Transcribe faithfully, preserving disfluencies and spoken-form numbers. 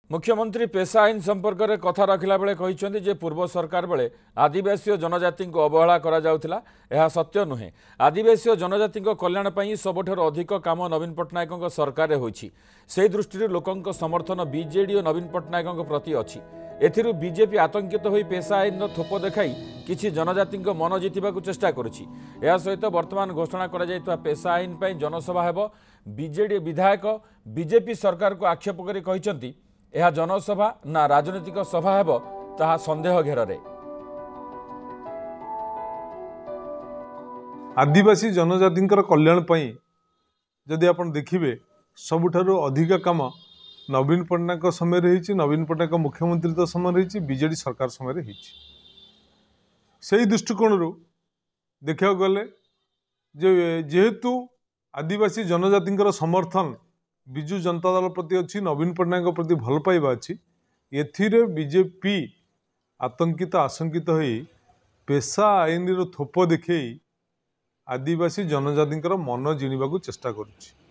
मुख्यमंत्री पेशा आईन संपर्क में कथा रखिला बेले कहते जे पूर्व सरकार बेले आदिवासी और जनजाति को अवहेला करा जाउथिला। यह सत्य नुहे। आदिवासी और जनजाति कल्याण पर सबुठ अधिक काम नवीन पट्टनायक सरकार होइछि। से दृष्टि लोकों समर्थन बीजेडी और नवीन पट्टनायक प्रति अच्छी। एथिरु बीजेपी आतंकित होई पेशा आईन थोप देखाई किछि जनजाति मन जितवा चेष्टा करुछि। यह सहित वर्तमान घोषणा करा जायतवा पेशा आईन पर जनसभा हेबो। बीजेडी विधायक बीजेपी सरकार को आक्षेप करि कहिसंती यह जनसभा ना राजनीतिक सभा हेबो ताहा संदेह घेर रे। आदिवासी जनजाति कल्याण पई जदि आपण देखिबे सबुठारु अधिक काम नवीन पट्टनायक समय रही। नवीन पट्टनायक मुख्यमंत्री तो समय रही, बीजेडी सरकार समय रही। से दृष्टिकोण देखा गले जे जेहेतु आदिवासी जनजाति समर्थन विजु जनता दल प्रति अच्छी, नवीन पट्टनायक प्रति भल पाइबा अच्छी, एथिरे बीजेपी आतंकित आशंकित होई पेशा आईन रो थोप देखई आदिवासी जनजाति मन जिणवा चेष्टा करुछि।